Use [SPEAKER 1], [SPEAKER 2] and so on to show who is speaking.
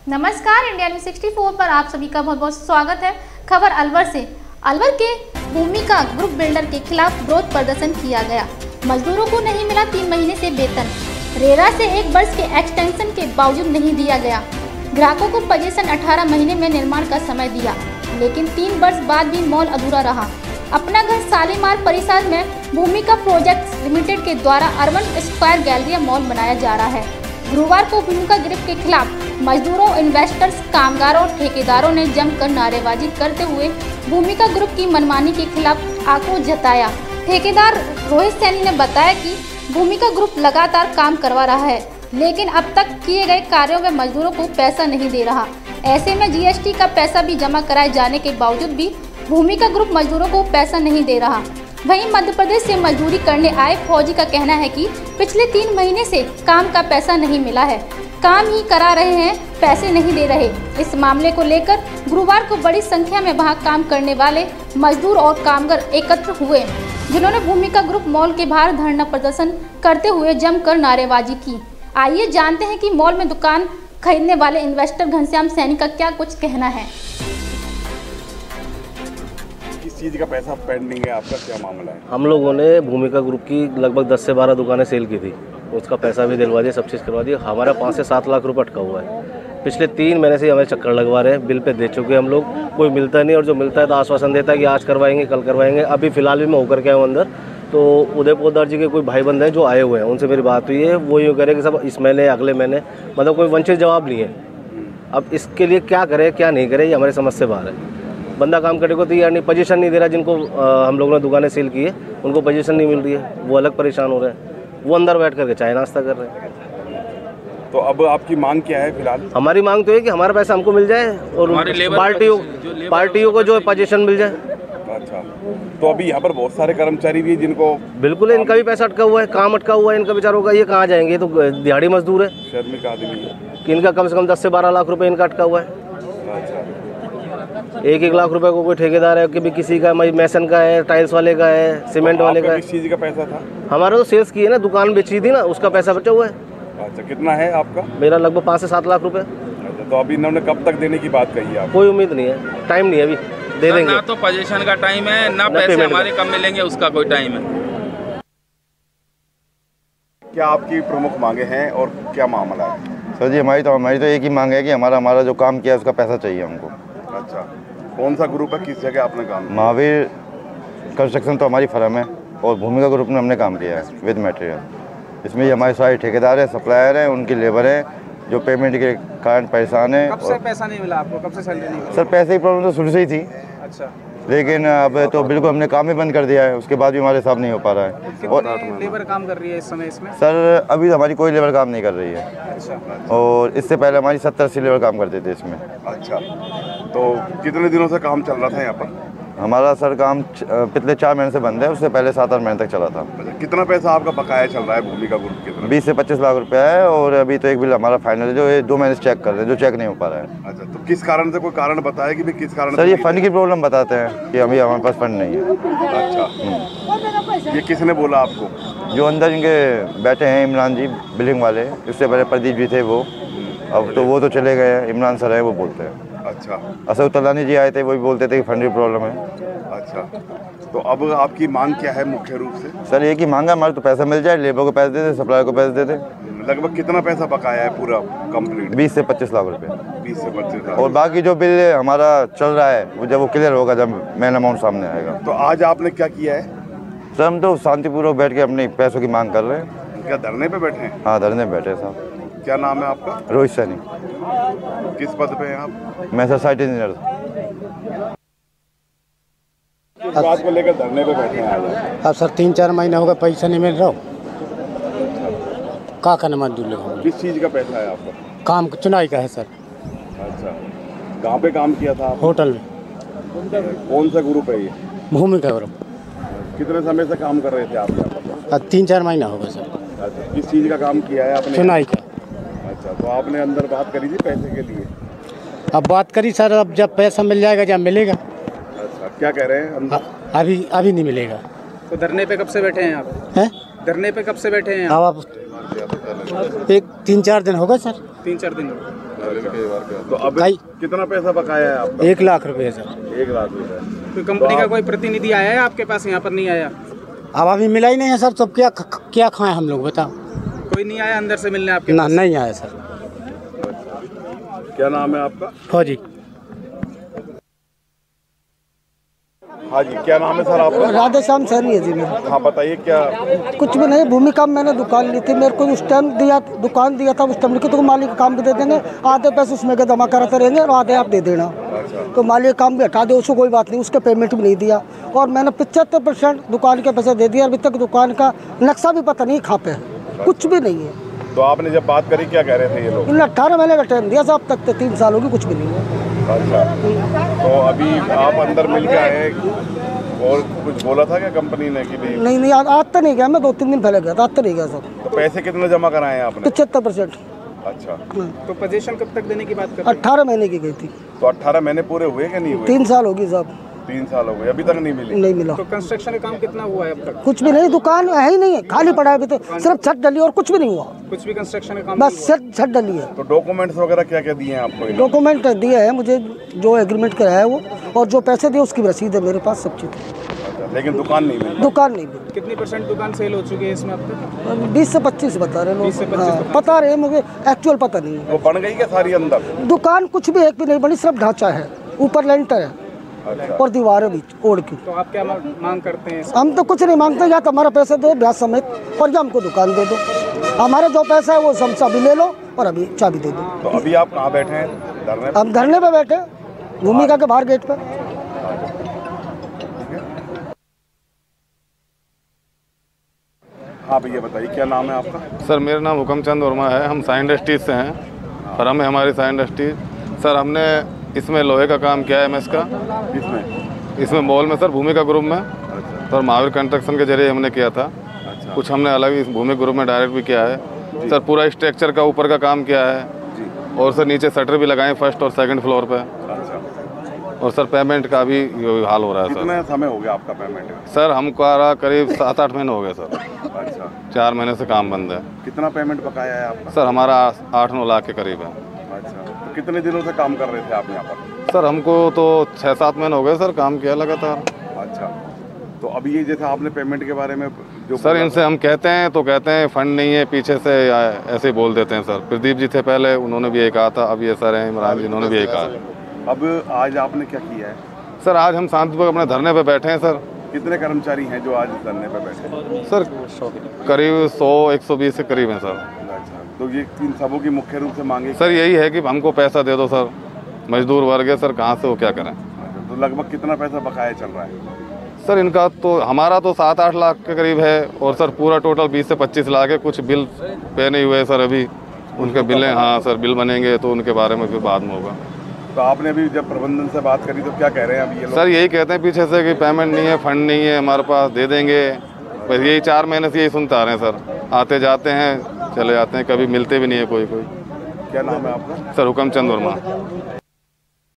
[SPEAKER 1] नमस्कार, India news 64 पर आप सभी का बहुत बहुत स्वागत है। खबर अलवर से। अलवर के भूमिका ग्रुप बिल्डर के खिलाफ विरोध प्रदर्शन किया गया। मजदूरों को नहीं मिला 3 महीने से वेतन। रेरा से 1 वर्ष के एक्सटेंशन के बावजूद नहीं दिया गया। ग्राहकों को पोजीशन 18 महीने में निर्माण का समय दिया, लेकिन 3 वर्ष बाद भी मॉल अधूरा रहा। अपना घर शालीमार परिसर में भूमिका प्रोजेक्ट्स लिमिटेड के द्वारा अर्बन स्क्वायर गैलरिया मॉल बनाया जा रहा है। गुरुवार को भूमिका ग्रुप के खिलाफ मजदूरों, इन्वेस्टर्स, कामगारों और ठेकेदारों ने जमकर नारेबाजी करते हुए भूमिका ग्रुप की मनमानी के खिलाफ आक्रोश जताया। ठेकेदार रोहित सैनी ने बताया कि भूमिका ग्रुप लगातार काम करवा रहा है, लेकिन अब तक किए गए कार्यों में मजदूरों को पैसा नहीं दे रहा। ऐसे में जीएसटी का पैसा भी जमा कराए जाने के बावजूद भी भूमिका ग्रुप मजदूरों को पैसा नहीं दे रहा। वहीं मध्य प्रदेश से मजदूरी करने आए फौजी का कहना है कि पिछले 3 महीने से काम का पैसा नहीं मिला है। काम ही करा रहे हैं, पैसे नहीं दे रहे। इस मामले को लेकर गुरुवार को बड़ी संख्या में वहां काम करने वाले मजदूर और कामगार एकत्र हुए, जिन्होंने भूमिका ग्रुप मॉल के बाहर धरना प्रदर्शन करते हुए जमकर नारेबाजी की। आइए जानते हैं कि मॉल में दुकान खरीदने वाले इन्वेस्टर घनश्याम सैनी का क्या कुछ कहना है।
[SPEAKER 2] किस चीज़ का पैसा पेंडिंग है, आपका क्या मामला है?
[SPEAKER 3] हम लोगों ने भूमिका ग्रुप की लगभग 10 से 12 दुकानें सेल की थी, उसका पैसा भी दिलवा दिया, सब चीज़ करवा दिया। हमारा 5 से 7 लाख रुपये अटका हुआ है। पिछले 3 महीने से हमें चक्कर लगवा रहे हैं, बिल पे दे चुके हैं हम लोग, कोई मिलता नहीं। और जो मिलता है तो आश्वासन देता है कि आज करवाएंगे, कल करवाएंगे। अभी फिलहाल भी मैं होकर के आया हूँ अंदर, तो उदय पोद्दार जी के कोई भाई बंधु हैं जो आए हुए हैं, उनसे मेरी बात हुई है। वो यूँ कह रहे हैं कि सब इस महीने, अगले महीने, मतलब कोई वंचित जवाब नहीं है। अब इसके लिए क्या करे क्या नहीं करे, ये हमारे समझ से बाहर है। बंदा काम करने को तैयार नहीं, पोजीशन नहीं दे रहा। जिनको हम लोगों ने दुकानें सेल की है उनको पोजीशन नहीं मिल रही है, वो अलग परेशान हो रहे हैं। वो अंदर बैठ करके चाय नाश्ता कर रहे हैं।
[SPEAKER 2] तो अब आपकी मांग क्या है फिलहाल?
[SPEAKER 3] हमारी मांग तो है कि हमारा पैसा हमको मिल जाए और पार्टियों को जो पोजीशन मिल जाए।
[SPEAKER 2] अच्छा, तो अभी यहाँ पर बहुत सारे कर्मचारी भी जिनको
[SPEAKER 3] बिल्कुल इनका भी पैसा अटका हुआ है, काम अटका हुआ है इनका बेचारों का। ये कहाँ जाएंगे? ये तो दिहाड़ी मजदूर है।
[SPEAKER 2] शर्मी का आदमी है
[SPEAKER 3] कि इनका कम से कम 10 से 12 लाख रुपए इनका अटका हुआ है।
[SPEAKER 2] अच्छा,
[SPEAKER 3] 1-1 लाख रुपए को कोई ठेकेदार है कि भी किसी का, मैसन का है, टाइल्स वाले का है, सीमेंट वाले का है।
[SPEAKER 2] किस चीज़ का पैसा था?
[SPEAKER 3] हमारा तो सेल्स की है ना, दुकान बेची थी ना, उसका पैसा बचा हुआ है।
[SPEAKER 2] अच्छा, कितना है आपका?
[SPEAKER 3] मेरा लगभग 5 से 7 लाख रुपए।
[SPEAKER 2] अच्छा, तो अभी इन्होंने कब तक देने की बात कही है?
[SPEAKER 3] कोई उम्मीद नहीं है, टाइम नहीं है, अभी दे देंगे।
[SPEAKER 4] ना तो पोजीशन का टाइम है, ना पैसे हमारे कब मिलेंगे उसका कोई टाइम है।
[SPEAKER 2] क्या आपकी प्रमुख मांगे हैं और क्या मामला है?
[SPEAKER 5] सर जी, हमारी तो एक ही मांग है कि हमारा जो काम किया है उसका पैसा चाहिए हमको।
[SPEAKER 2] अच्छा, कौन सा ग्रुप है, किस जगह आपने काम किया?
[SPEAKER 5] महावीर कंस्ट्रक्शन तो हमारी फर्म है और भूमिका ग्रुप ने हमने काम किया है विद मटेरियल। इसमें ये हमारे सारे ठेकेदार हैं, सप्लायर हैं, उनकी लेबर है जो पेमेंट के कारण परेशान है।
[SPEAKER 6] कब से पैसा नहीं मिला आपको? कब से सैलरी नहीं मिली?
[SPEAKER 5] सर, पैसे की प्रॉब्लम तो शुरू से ही थी।
[SPEAKER 6] अच्छा,
[SPEAKER 5] लेकिन अब तो बिल्कुल हमने काम ही बंद कर दिया है, उसके बाद भी हमारे साथ नहीं हो पा रहा है। और
[SPEAKER 6] कितनी लेबर काम कर रही है इस समय इसमें?
[SPEAKER 5] सर, अभी हमारी कोई लेबर काम नहीं कर रही है।
[SPEAKER 6] अच्छा,
[SPEAKER 5] और इससे पहले हमारी 70-80 लेबर काम करते थे इसमें।
[SPEAKER 2] अच्छा, तो कितने दिनों से काम चल रहा था यहाँ पर?
[SPEAKER 5] हमारा सर काम पिछले 4 महीने से बंद है, उससे पहले 7-8 महीने तक चला था।
[SPEAKER 2] कितना पैसा आपका बकाया चल रहा है भूमिका ग्रुप की तरफ?
[SPEAKER 5] 20 से 25 लाख रुपया है और अभी तो एक बिल हमारा फाइनल है जो 2 महीने से चेक कर रहे हैं, जो चेक नहीं हो पा रहा है।
[SPEAKER 2] अच्छा, तो किस कारण से, कोई कारण बताया कि भी किस कारण?
[SPEAKER 5] सर, ये फंड की प्रॉब्लम बताते हैं कि अभी हमारे पास फंड नहीं है।
[SPEAKER 2] अच्छा, ये किसने बोला आपको?
[SPEAKER 5] जो अंदर इनके बैठे हैं इमरान जी, बिलिंग वाले, इससे पहले प्रदीप जी थे वो, अब तो वो तो चले गए हैं। इमरान सर है, वो बोलते हैं।
[SPEAKER 2] अच्छा,
[SPEAKER 5] असद तलानी जी आए थे, वो भी बोलते थे कि फंड की प्रॉब्लम है।
[SPEAKER 2] अच्छा, तो अब आपकी मांग क्या है मुख्य रूप से?
[SPEAKER 5] सर, एक ही मांगा हमारे, तो पैसा मिल जाए, लेबर को पैसे दे दे, सप्लायर को पैसे दे दे।
[SPEAKER 2] लगभग कितना पैसा बकाया है पूरा कंप्लीट?
[SPEAKER 5] 20 से 25 लाख रुपये।
[SPEAKER 2] 20 से 25 लाख।
[SPEAKER 5] और बाकी जो बिल हमारा चल रहा है वो जब वो क्लियर होगा, जब मेन अमाउंट सामने आएगा।
[SPEAKER 2] तो आज आपने क्या किया है?
[SPEAKER 5] सर, हम तो शांतिपूर्वक बैठ के अपने पैसों की मांग कर रहे हैं।
[SPEAKER 2] क्या धरने पे बैठे हैं?
[SPEAKER 5] हाँ, धरने बैठे साहब।
[SPEAKER 2] क्या नाम है आपका?
[SPEAKER 5] रोहित सैनी।
[SPEAKER 2] किस पद पे हैं आप?
[SPEAKER 5] मैं सर साइट इंजीनियर।
[SPEAKER 2] किस बात को लेकर धरने पे बैठे हैं आज?
[SPEAKER 7] अब सर 3-4 महीने हो गए, पैसा नहीं मिल रहा। का करना मजदूर लोग?
[SPEAKER 2] किस चीज़ का पैसा है आपका?
[SPEAKER 7] काम चुनाई का है सर।
[SPEAKER 2] अच्छा, कहाँ पे काम किया था आप?
[SPEAKER 7] होटल में।
[SPEAKER 2] कौन सा ग्रुप है ये?
[SPEAKER 7] भूमिका ग्रुप।
[SPEAKER 2] कितने समय से काम कर रहे थे आप यहाँ पर?
[SPEAKER 7] अब 3-4 महीना हो गए सर।
[SPEAKER 2] अच्छा, किस चीज़ का काम किया है आपने?
[SPEAKER 7] चुनाई का।
[SPEAKER 2] अच्छा, तो आपने अंदर बात करी थी पैसे के लिए?
[SPEAKER 7] अब बात करी सर, अब जब पैसा मिल जाएगा, जब मिलेगा।
[SPEAKER 2] अच्छा, क्या कह रहे हैं अंदर?
[SPEAKER 7] अभी नहीं मिलेगा।
[SPEAKER 6] तो धरने पे कब से बैठे हैं आप?
[SPEAKER 7] हैं?
[SPEAKER 6] धरने पे कब से बैठे हैं आप?
[SPEAKER 7] अब 3-4 दिन हो गए सर।
[SPEAKER 6] 3-4 दिन
[SPEAKER 2] तो अब
[SPEAKER 7] कई
[SPEAKER 2] कितना पैसा बकाया है आपका?
[SPEAKER 7] 1 लाख रुपए सर।
[SPEAKER 2] 1 लाख रुपए।
[SPEAKER 6] तो कंपनी का कोई प्रतिनिधि आया है आपके पास? यहाँ पर नहीं आया?
[SPEAKER 7] अब अभी मिला ही नहीं है सर, सब क्या खाएं हम लोग बताओ।
[SPEAKER 6] कोई नहीं आया अंदर से मिलने आपके
[SPEAKER 7] ना
[SPEAKER 6] पास?
[SPEAKER 7] नहीं आया सर।
[SPEAKER 2] क्या नाम है आपका?
[SPEAKER 7] फौजी।
[SPEAKER 2] हाँ जी, क्या नाम है सर आपका?
[SPEAKER 8] राधे श्याम सैनी है जी मेरा।
[SPEAKER 2] हाँ बताइए क्या?
[SPEAKER 8] कुछ भी नहीं, भूमिका में मैंने दुकान ली थी, मेरे को उस टाइम दुकान दिया था, उस टाइम लिखी तो मालिक काम भी दे देंगे, आधे पैसे उसमें के जमा कराते रहेंगे और आधे आप दे देना। तो मालिक काम भी हटा दे, उसको कोई बात नहीं, उसके पेमेंट भी नहीं दिया और मैंने 75% दुकान के पैसे दे दिया। अभी तक दुकान का नक्शा भी पता नहीं कहाँ पे है, कुछ भी नहीं है।
[SPEAKER 2] तो आपने जब बात करी क्या कह रहे थे ये लोग?
[SPEAKER 8] इन 18 महीने का टाइम दिया साहब, तक 3 साल होगी, कुछ भी नहीं है।
[SPEAKER 2] अच्छा, तो अभी आप अंदर मिल के आए और कुछ बोला था क्या कंपनी ने कि नहीं?
[SPEAKER 8] नहीं आज तो नहीं गया मैं, 2-3 दिन पहले गया था, आज तो नहीं गया सर।
[SPEAKER 2] तो पैसे कितने जमा कराए आपने?
[SPEAKER 8] 75%।
[SPEAKER 2] अच्छा,
[SPEAKER 6] तो पोजीशन कब तक देने की बात कर?
[SPEAKER 8] 18 महीने की गई थी।
[SPEAKER 2] तो 18 महीने पूरे हुए कि नहीं हुए?
[SPEAKER 8] 3 साल होगी साहब।
[SPEAKER 2] 3 साल हो गए, अभी तक नहीं मिली?
[SPEAKER 8] नहीं मिला।
[SPEAKER 6] तो कंस्ट्रक्शन का काम कितना हुआ है अब तक?
[SPEAKER 8] कुछ भी नहीं, दुकान है ही नहीं है, खाली पड़ा है अभी तो, सिर्फ छत डली और कुछ भी नहीं हुआ,
[SPEAKER 6] कुछ भी कंस्ट्रक्शन का काम
[SPEAKER 8] बस छत डली है।
[SPEAKER 2] तो डॉक्यूमेंट्स वगैरह क्या क्या दिए हैं आपको?
[SPEAKER 8] डॉक्यूमेंट दिए हैं मुझे, जो एग्रीमेंट कराया है वो, और जो पैसे दिए उसकी रसीद है मेरे पास, सब चीज़।
[SPEAKER 2] लेकिन दुकान नहीं मिली?
[SPEAKER 8] दुकान नहीं मिली।
[SPEAKER 6] कितनी % दुकान सेल हो चुकी है इसमें अब तक?
[SPEAKER 8] 20 से 25 बता रहे लोग।
[SPEAKER 6] 20 से 25
[SPEAKER 8] हाँ, पता रहे मुझे, एक्चुअल पता नहीं है।
[SPEAKER 2] वो बन गई क्या सारी अंदर?
[SPEAKER 8] दुकान कुछ भी एक भी नहीं बनी, सिर्फ ढांचा है, ऊपर लेंटर है और दीवार है बीच ओढ़ की।
[SPEAKER 6] तो आप क्या मांग करते हैं?
[SPEAKER 8] हम तो कुछ नहीं मांगते, या तो हमारा पैसे दो ब्याज समेत और या हमको दुकान दे दो। हमारे जो पैसा है वो सब चाबी ले लो और अभी चाबी दे दो।
[SPEAKER 2] तो अभी आप कहाँ बैठे हैं? धरने?
[SPEAKER 8] हम धरने पे बैठे, भूमिका के बाहर गेट पे।
[SPEAKER 2] हाँ भैया बताइए क्या नाम है आपका?
[SPEAKER 9] सर मेरा नाम हुकमचंद वर्मा है, हम साई इंडस्ट्रीज से हैं, फर्म है हमारी साई इंडस्ट्रीज। सर हमने इसमें लोहे का काम किया है एमएस का। इसमें मॉल में सर, भूमिका ग्रुप में। सर महावीर कंस्ट्रक्शन के जरिए हमने किया था। कुछ हमने अलग इस भूमिका ग्रुप में डायरेक्ट भी किया है। सर पूरा स्ट्रक्चर का ऊपर का काम किया है और सर नीचे शटर भी लगाए फर्स्ट और सेकंड फ्लोर पे। और सर पेमेंट का भी हाल हो रहा है।
[SPEAKER 2] कितना समय हो गया आपका पेमेंट?
[SPEAKER 9] सर हमको करीब 7-8 महीने हो गए सर।
[SPEAKER 2] अच्छा,
[SPEAKER 9] 4 महीने से काम बंद है।
[SPEAKER 2] कितना पेमेंट बकाया है आपका?
[SPEAKER 9] सर हमारा 8-9 लाख के करीब है।
[SPEAKER 2] अच्छा, तो कितने दिनों से काम कर रहे थे आप यहाँ पर?
[SPEAKER 9] सर हमको तो 6-7 महीने हो गए सर, काम किया लगातार।
[SPEAKER 2] अच्छा, तो अभी ये जैसे आपने पेमेंट के बारे में जो
[SPEAKER 9] सर इनसे हम कहते हैं तो कहते हैं फंड नहीं है, पीछे से ऐसे ही बोल देते हैं सर। प्रदीप जी थे पहले, उन्होंने भी यही कहा था, अब ये सर हैं इमरान जी, इन्होंने भी यही कहा।
[SPEAKER 2] अब आज आपने क्या किया है?
[SPEAKER 9] सर आज हम शांतिपूर्वक अपने धरने पे बैठे हैं सर।
[SPEAKER 2] कितने कर्मचारी हैं जो आज धरने पे बैठे हैं?
[SPEAKER 9] सर करीब 100-120 के करीब हैं सर।
[SPEAKER 2] अच्छा, तो ये इन सबों की मुख्य रूप से मांगे
[SPEAKER 9] सर यही है कि हमको पैसा दे दो सर, मजदूर वर्ग है सर, कहाँ से वो क्या करें।
[SPEAKER 2] अच्छा, तो लगभग कितना पैसा बकाया चल रहा है?
[SPEAKER 9] सर इनका तो, हमारा तो 7-8 लाख के करीब है और सर पूरा टोटल 20 से 25 लाख है। कुछ बिल पे नहीं हुए सर अभी, उनके बिलें, हाँ सर बिल बनेंगे तो उनके बारे में फिर बाद में होगा।
[SPEAKER 2] तो आपने अभी जब प्रबंधन से बात करी तो क्या कह रहे हैं अभी ये लोग?
[SPEAKER 9] सर यही कहते हैं पीछे से कि पेमेंट नहीं है, फंड नहीं है हमारे पास, दे देंगे। बस यही 4 महीने से यही सुनते आ रहे हैं सर, आते जाते हैं चले जाते हैं, कभी मिलते भी नहीं है कोई।
[SPEAKER 2] क्या नाम है आपका?
[SPEAKER 9] सर हुकमचंद वर्मा।